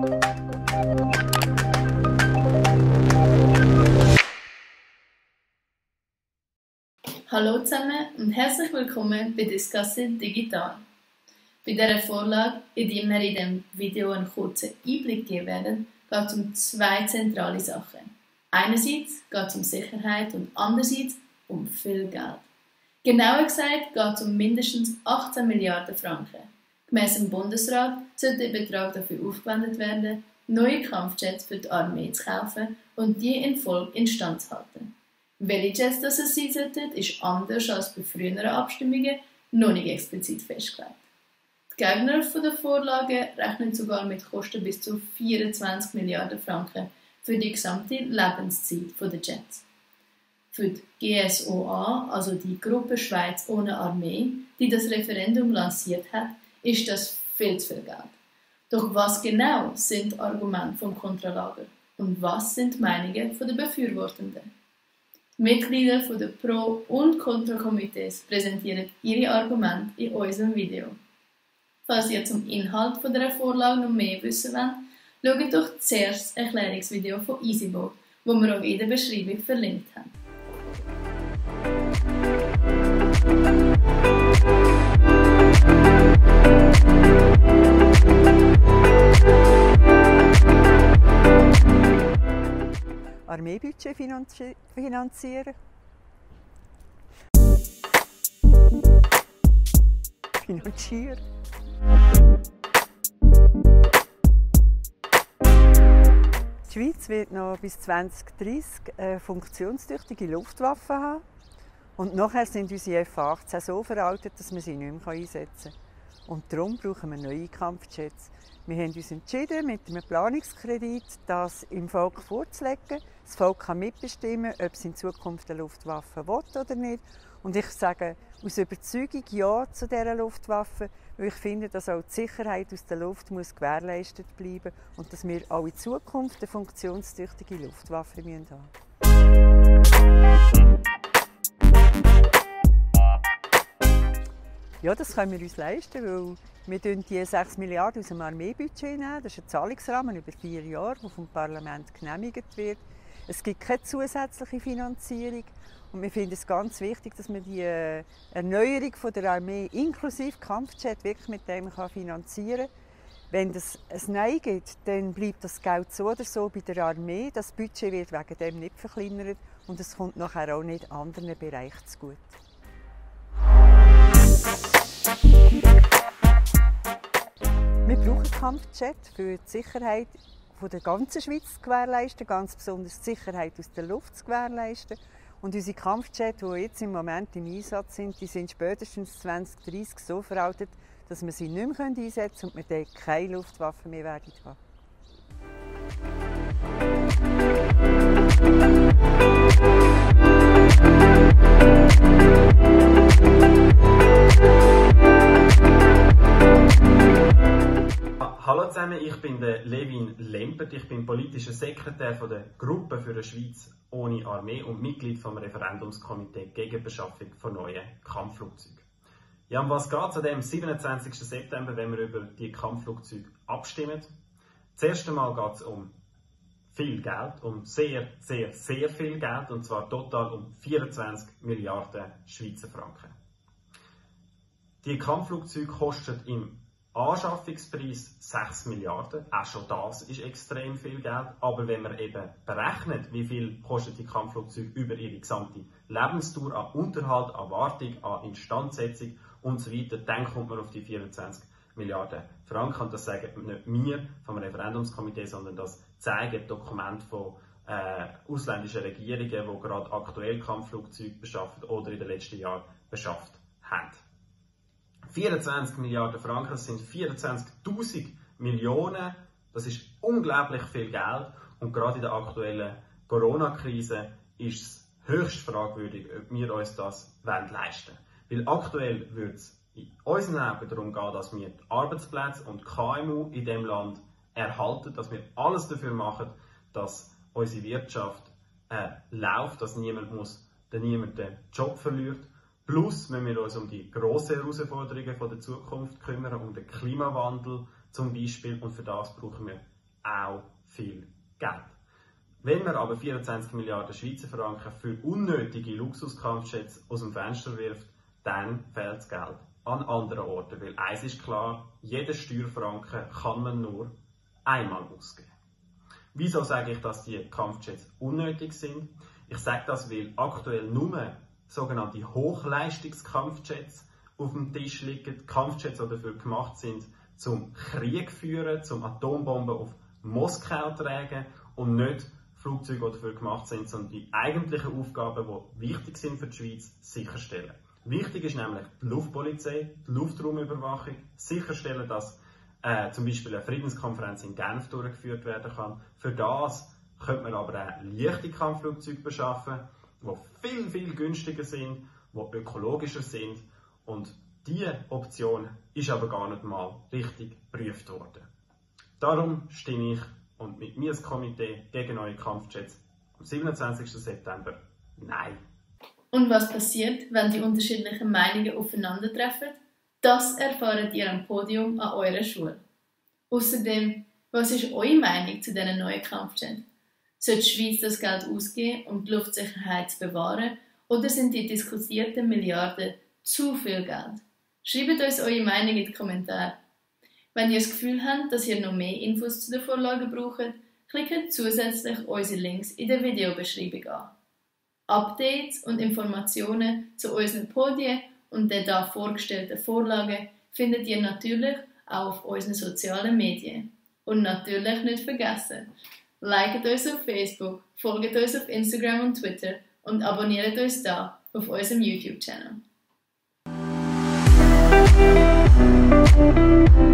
Hallo zusammen und herzlich willkommen bei Discusse Digital. Bei dieser Vorlage, in der wir in diesem Video einen kurzen Einblick geben werden, geht es um zwei zentrale Sachen. Einerseits geht es um Sicherheit und andererseits um viel Geld. Genauer gesagt geht es um mindestens 18 Milliarden Franken. Gemäss dem Bundesrat sollte der Betrag dafür aufgewendet werden, neue Kampfjets für die Armee zu kaufen und die in Folge instand zu halten. Welche Jets das sein sollten, ist anders als bei früheren Abstimmungen noch nicht explizit festgelegt. Die Gegner der Vorlage rechnen sogar mit Kosten bis zu 24 Milliarden Franken für die gesamte Lebenszeit der Jets. Für die GSOA, also die Gruppe Schweiz ohne Armee, die das Referendum lanciert hat, ist das viel zu viel Geld. Doch was genau sind die Argumente vom Kontralager und was sind die Meinungen der Befürwortenden? Die Mitglieder der Pro- und Kontrakomitees präsentieren ihre Argumente in unserem Video. Falls ihr zum Inhalt dieser Vorlage noch mehr wissen wollt, schaut doch zuerst das Erklärungsvideo von EasyVote, das wir euch in der Beschreibung verlinkt haben. Armeebudget finanzieren. Finanzieren. Die Schweiz wird noch bis 2030 eine funktionstüchtige Luftwaffe haben. Und nachher sind unsere F-18 so veraltet, dass wir sie nicht mehr einsetzen können. Und darum brauchen wir neue Kampfjets. Wir haben uns entschieden, mit einem Planungskredit das im Volk vorzulegen. Das Volk kann mitbestimmen, ob es in Zukunft eine Luftwaffe will oder nicht. Und ich sage aus Überzeugung Ja zu dieser Luftwaffe, weil ich finde, dass auch die Sicherheit aus der Luft muss gewährleistet bleiben und dass wir auch in Zukunft eine funktionstüchtige Luftwaffe haben müssen. Ja, das können wir uns leisten, weil wir die 6 Milliarden aus dem Armeebudget nehmen. Das ist ein Zahlungsrahmen über 4 Jahre, der vom Parlament genehmigt wird. Es gibt keine zusätzliche Finanzierung. Und wir finden es ganz wichtig, dass man die Erneuerung der Armee inklusive Kampfjet wirklich mit dem finanzieren kann. Wenn es ein Nein gibt, dann bleibt das Geld so oder so bei der Armee. Das Budget wird wegen dem nicht verkleinert und es kommt nachher auch nicht anderen Bereichen zugute. Wir brauchen Kampfjet für die Sicherheit der ganzen Schweiz zu gewährleisten, ganz besonders die Sicherheit aus der Luft zu gewährleisten. Und unsere Kampfjets, die jetzt im Moment im Einsatz sind, die sind spätestens 2030 so veraltet, dass wir sie nicht mehr einsetzen können und wir dort keine Luftwaffe mehr werden haben. Hallo zusammen, ich bin der Levin Lempert, ich bin politischer Sekretär von der Gruppe für eine Schweiz ohne Armee und Mitglied vom Referendumskomitee gegen die Beschaffung von neuen Kampfflugzeugen. Ja, um was geht es an dem 27. September, wenn wir über die Kampfflugzeuge abstimmen? Das erste Mal geht es um viel Geld, um sehr viel Geld, und zwar total um 24 Milliarden Schweizer Franken. Die Kampfflugzeuge kosten im Anschaffungspreis 6 Milliarden, auch schon das ist extrem viel Geld, aber wenn man eben berechnet, wie viel kostet die Kampfflugzeuge über ihre gesamte Lebensdauer an Unterhalt, an Wartung, an Instandsetzung und so weiter, dann kommt man auf die 24 Milliarden Franken. Und das sagen nicht wir vom Referendumskomitee, sondern das zeigen Dokumente von ausländischen Regierungen, die gerade aktuell Kampfflugzeuge beschaffen oder in den letzten Jahren beschafft haben. 24 Milliarden Franken, das sind 24.000 Millionen, das ist unglaublich viel Geld und gerade in der aktuellen Corona-Krise ist es höchst fragwürdig, ob wir uns das leisten wollen. Weil aktuell würde es in unseren Augen darum gehen, dass wir die Arbeitsplätze und KMU in diesem Land erhalten, dass wir alles dafür machen, dass unsere Wirtschaft läuft, dass niemand den Job verliert. Plus müssen wir uns um die grossen Herausforderungen der Zukunft kümmern, um den Klimawandel zum Beispiel. Und für das brauchen wir auch viel Geld. Wenn man aber 24 Milliarden Schweizer Franken für unnötige Luxuskampfjets aus dem Fenster wirft, dann fehlt das Geld an anderen Orten. Weil eins ist klar, jeden Steuerfranken kann man nur einmal ausgeben. Wieso sage ich, dass die Kampfjets unnötig sind? Ich sage das, weil aktuell nur sogenannte Hochleistungskampfjets auf dem Tisch liegen. Kampfjets, die dafür gemacht sind, zum Krieg führen, zum Atombomben auf Moskau tragen und nicht Flugzeuge, die dafür gemacht sind, sondern die eigentlichen Aufgaben, die wichtig sind für die Schweiz, sicherstellen. Wichtig ist nämlich die Luftpolizei, die Luftraumüberwachung, sicherstellen, dass zum Beispiel eine Friedenskonferenz in Genf durchgeführt werden kann. Für das könnte man aber auch leichte Kampfflugzeuge beschaffen, die viel, viel günstiger sind, die ökologischer sind. Und diese Option ist aber gar nicht mal richtig geprüft worden. Darum stimme ich und mit mir das Komitee gegen neue Kampfjets am 27. September Nein. Und was passiert, wenn die unterschiedlichen Meinungen aufeinandertreffen? Das erfahrt ihr am Podium an eurer Schule. Außerdem, was ist eure Meinung zu diesen neuen Kampfjets? Soll die Schweiz das Geld ausgeben, um die Luftsicherheit zu bewahren, oder sind die diskutierten Milliarden zu viel Geld? Schreibt uns eure Meinung in die Kommentare. Wenn ihr das Gefühl habt, dass ihr noch mehr Infos zu der Vorlage braucht, klickt zusätzlich unsere Links in der Videobeschreibung an. Updates und Informationen zu unseren Podien und den hier vorgestellten Vorlagen findet ihr natürlich auch auf unseren sozialen Medien. Und natürlich nicht vergessen, liket uns auf Facebook, folgt uns auf Instagram und Twitter und abonniert uns da auf unserem YouTube-Channel.